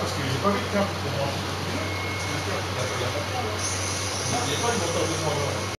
parce que j'ai pas vu de câble pour brancher le jeu. Il n'y a pas de moteur de 220.